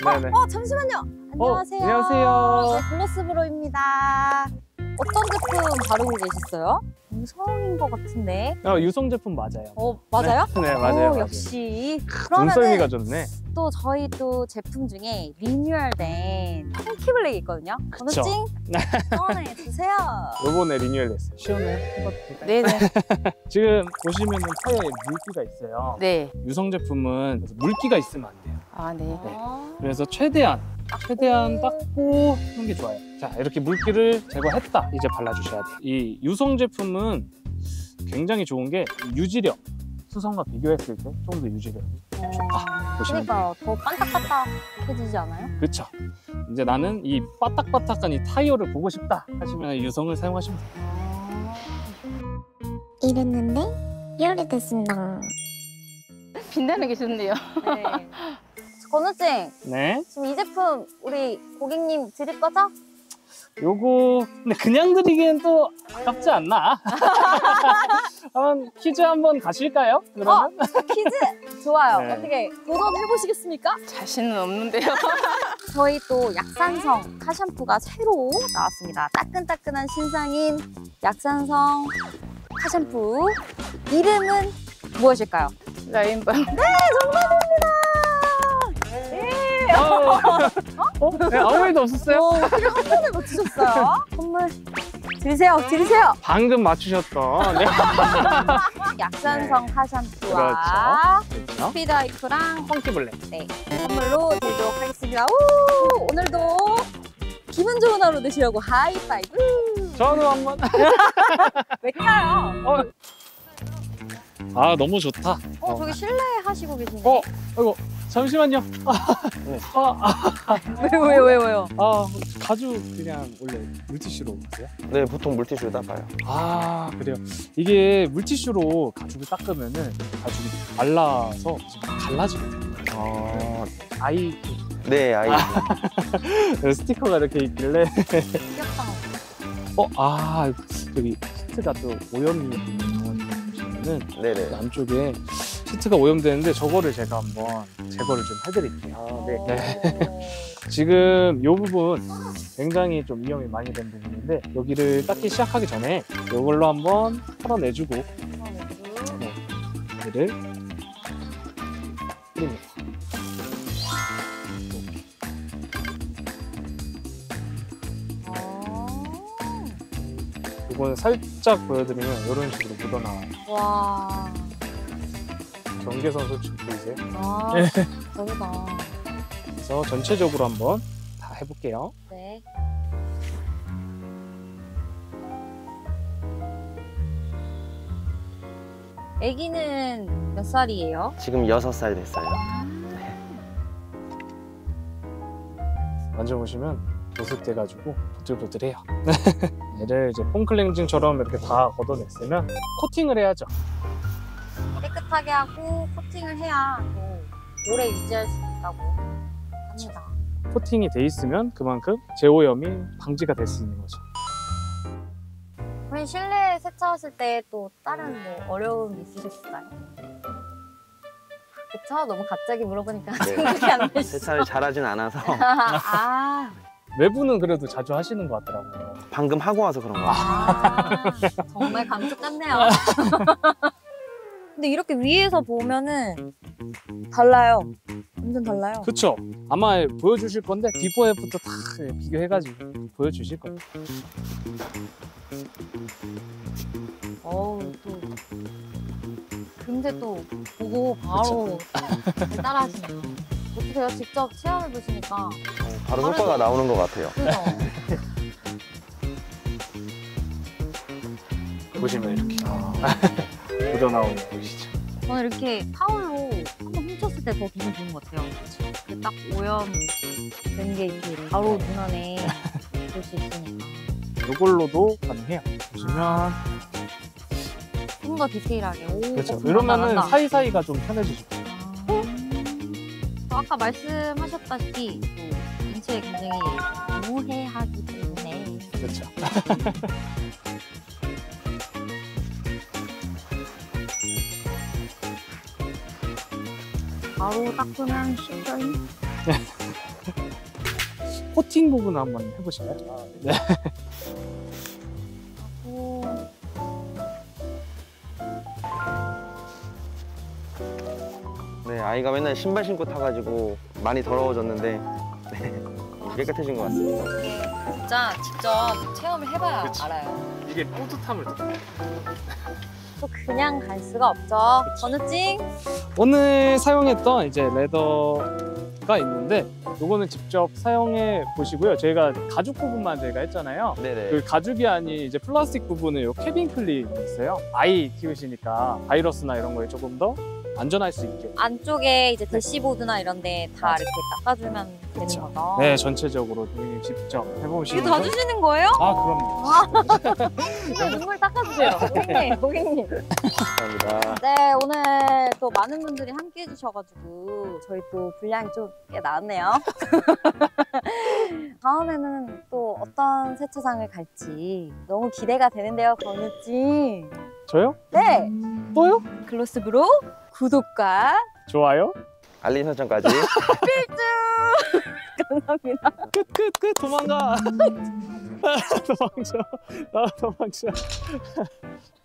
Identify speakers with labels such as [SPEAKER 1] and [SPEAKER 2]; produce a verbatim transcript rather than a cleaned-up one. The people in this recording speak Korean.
[SPEAKER 1] 네네.
[SPEAKER 2] 어, 어 잠시만요. 안녕하세요.
[SPEAKER 1] 어, 안녕하세요.
[SPEAKER 2] 네, 글로스브로입니다. 어떤 제품 바르고 계셨어요? 유성인 것 같은데.
[SPEAKER 1] 어, 유성 제품 맞아요.
[SPEAKER 2] 어, 맞아요?
[SPEAKER 1] 네, 네, 맞아요.
[SPEAKER 2] 오,
[SPEAKER 1] 맞아요.
[SPEAKER 2] 역시.
[SPEAKER 1] 눈썰미가 좋네.
[SPEAKER 2] 또 저희 또 제품 중에 리뉴얼된 펑키블랙이 있거든요.
[SPEAKER 1] 그쵸.
[SPEAKER 2] 번호 찡 응원해 주세요.
[SPEAKER 1] 요번에 리뉴얼 됐어요. 시연을 해봐도 될까요?
[SPEAKER 2] 네네.
[SPEAKER 1] 지금 보시면은 타이어에 물기가 있어요.
[SPEAKER 2] 네.
[SPEAKER 1] 유성 제품은 물기가 있으면 안 돼요.
[SPEAKER 2] 아, 네.
[SPEAKER 1] 네. 그래서 최대한 최대한 닦고 하는 게 좋아요. 자, 이렇게 물기를 제거했다. 이제 발라주셔야 돼요. 이 유성 제품은 굉장히 좋은 게 유지력. 수성과 비교했을 때 조금 더 유지력이 좋다. 보시면
[SPEAKER 2] 그러니까 더 반딱반딱해지지 않아요?
[SPEAKER 1] 그렇죠. 이제 나는 이 바닥바닥한 이 타이어를 보고 싶다 하시면 유성을 사용하시면 돼요.
[SPEAKER 3] 이랬는데 이렇게 됐습니다.
[SPEAKER 4] 빛나는 게 좋네요.
[SPEAKER 2] 네. 건우찡,
[SPEAKER 1] 네.
[SPEAKER 2] 지금 이 제품 우리 고객님 드릴 거죠?
[SPEAKER 1] 요거 근데 그냥 드리기엔 또 아깝지 않나? 한번 퀴즈 한번 가실까요? 그러면?
[SPEAKER 2] 어, 퀴즈 좋아요.
[SPEAKER 1] 네.
[SPEAKER 2] 어떻게 도전해 보시겠습니까?
[SPEAKER 4] 자신은 없는데요.
[SPEAKER 2] 저희 또 약산성 카샴푸가 새로 나왔습니다. 따끈따끈한 신상인 약산성 카샴푸. 이름은 무엇일까요?
[SPEAKER 4] 라인밤.
[SPEAKER 2] 네, 정답입니다. 네.
[SPEAKER 1] 어? 어? 네, 아무 일도 없었어요?
[SPEAKER 2] 오, 어떻게 한 번에 맞추셨어요? 선물 드리세요, 드리세요.
[SPEAKER 1] 방금 맞추셨던 네.
[SPEAKER 2] 약산성
[SPEAKER 1] 네.
[SPEAKER 2] 카샴푸와
[SPEAKER 1] 그렇죠.
[SPEAKER 2] 스피드와이프랑
[SPEAKER 1] 펑키블랙.
[SPEAKER 2] 네, 선물로 드리도록 하겠습니다. 오, 오늘도 기분 좋은 하루 되시려고 하이파이브.
[SPEAKER 1] 저도 한번.
[SPEAKER 2] 왜 켜요?
[SPEAKER 1] 어. 아, 너무 좋다.
[SPEAKER 2] 어, 저기 실내 하시고 계시네.
[SPEAKER 1] 어, 아이고, 잠시만요. 아,
[SPEAKER 5] 네.
[SPEAKER 1] 아, 아,
[SPEAKER 2] 왜요, 왜요, 왜요, 왜요?
[SPEAKER 1] 아, 가죽 그냥 원래 물티슈로 하세요?
[SPEAKER 5] 네, 보통 물티슈로 닦아요.
[SPEAKER 1] 아, 그래요. 이게 물티슈로 가죽을 닦으면은 가죽이 말라서 지금 갈라지거든요.
[SPEAKER 5] 아,
[SPEAKER 1] 아이
[SPEAKER 5] 네, 아이.
[SPEAKER 1] 스티커가 이렇게 있길래.
[SPEAKER 2] 귀엽다.
[SPEAKER 1] 어, 아, 여기 시트가 또 오염이 있는 거 보시면은
[SPEAKER 5] 네네.
[SPEAKER 1] 안쪽에 시트가 오염되는데 저거를 제가 한번 제거를 좀 해드릴게요.
[SPEAKER 5] 아, 네.
[SPEAKER 1] 네. 지금 이 부분 굉장히 좀 위험이 많이 된 부분인데 여기를 닦기 시작하기 전에 이걸로 한번 털어내주고 네, 얘를 뿌립니다. 이건 살짝 보여드리면 이런 식으로 묻어나와요.
[SPEAKER 2] 와,
[SPEAKER 1] 경계선 솔직히 보이세요?
[SPEAKER 2] 아,
[SPEAKER 1] 네.
[SPEAKER 2] 다르다.
[SPEAKER 1] 그래서 전체적으로 한번 다 해볼게요.
[SPEAKER 2] 네. 아기는 몇 살이에요?
[SPEAKER 5] 지금 여섯 살 됐어요.
[SPEAKER 1] 만져보시면 보습돼가지고 보들보들해요. 얘를 이제 폼클렌징처럼 이렇게 다 걷어냈으면 코팅을 해야죠.
[SPEAKER 2] 깨끗하게 하고 코팅을 해야 또 오래 유지할 수 있다고 합니다.
[SPEAKER 1] 코팅이 돼 있으면 그만큼 제오염이 방지가 될 수 있는 거죠.
[SPEAKER 2] 그럼 실내 세차하실 때 또 다른 뭐 어려움 있으셨을까요? 그쵸? 너무 갑자기 물어보니까
[SPEAKER 5] 네.
[SPEAKER 2] 생각이 안 나시죠?
[SPEAKER 5] 세차를 잘하진 않아서
[SPEAKER 2] 아,
[SPEAKER 1] 외부는 그래도 자주 하시는 것 같더라고요.
[SPEAKER 5] 방금 하고 와서 그런 거 같아요.
[SPEAKER 2] 아, 정말 감쪽 같네요. 근데 이렇게 위에서 보면은 달라요. 완전 달라요.
[SPEAKER 1] 그쵸? 아마 보여주실 건데 비포 애프터 다 비교해가지고 보여주실 거예요.
[SPEAKER 2] 어우, 또 근데 또 보고 바로 따라하시네요. 어떻게요? 직접 체험해 보시니까
[SPEAKER 5] 바로 효과가 나오는 것 같아요.
[SPEAKER 2] 그죠?
[SPEAKER 1] 보시면 이렇게 묻어나오는 거 보시죠.
[SPEAKER 2] 저는 이렇게 타올로 한번 훔쳤을 때 더 기분 좋은 것 같아요. 이렇게 딱 오염된 게 이렇게 바로 눈 안에 볼 수 있으니까
[SPEAKER 1] 이걸로도 가능해요. 보시면
[SPEAKER 2] 좀 더 디테일하게. 오,
[SPEAKER 1] 그렇죠.
[SPEAKER 2] 어,
[SPEAKER 1] 이러면은
[SPEAKER 2] 난다.
[SPEAKER 1] 사이사이가 좀 편해지죠.
[SPEAKER 2] 아, 또 아까 말씀하셨다시피 또 인체에 굉장히 무해하기 때문에
[SPEAKER 1] 그렇죠.
[SPEAKER 2] 바로 닦으면 쉽죠.
[SPEAKER 1] 코팅 부분 한번 해보실까요? 네.
[SPEAKER 2] 오,
[SPEAKER 5] 네, 아이가 맨날 신발 신고 타가지고 많이 더러워졌는데 네, 깨끗해진 것 같습니다.
[SPEAKER 2] 이게 진짜 직접 체험을 해봐야
[SPEAKER 1] 그치.
[SPEAKER 2] 알아요.
[SPEAKER 1] 이게 뿌듯함을 또.
[SPEAKER 2] 또 그냥 갈 수가 없죠. 전우찡.
[SPEAKER 1] 오늘 사용했던 이제 레더가 있는데 요거는 직접 사용해 보시고요. 저희가 가죽 부분만 저희가 했잖아요.
[SPEAKER 5] 네네.
[SPEAKER 1] 그 가죽이 아닌 이제 플라스틱 부분은 요 캐빈 클립이 있어요. 아이 키우시니까 바이러스나 이런 거에 조금 더 안전할 수 있게.
[SPEAKER 2] 안쪽에 이제 대시보드나 이런데 다
[SPEAKER 1] 맞아.
[SPEAKER 2] 이렇게 닦아주면 되는
[SPEAKER 1] 그쵸.
[SPEAKER 2] 거죠.
[SPEAKER 1] 네, 전체적으로 고객님 직접 해보시면.
[SPEAKER 2] 이거 다 주시는 거예요?
[SPEAKER 1] 아, 그럼요.
[SPEAKER 2] 정말 눈물 닦아주세요. 고객님, 고객님.
[SPEAKER 5] 감사합니다.
[SPEAKER 2] 네, 오늘 또 많은 분들이 함께 해주셔가지고 저희 또 분량이 좀 꽤 나왔네요. 다음에는 또 어떤 세차장을 갈지 너무 기대가 되는데요, 권우찡.
[SPEAKER 1] 저요?
[SPEAKER 2] 네,
[SPEAKER 1] 또요?
[SPEAKER 2] 글로스브로 구독과
[SPEAKER 1] 좋아요.
[SPEAKER 5] 알림 설정까지.
[SPEAKER 2] 감사합니다.
[SPEAKER 1] 끝, 끝, 끝. 도망가. 도망쳐. 나 도망쳐.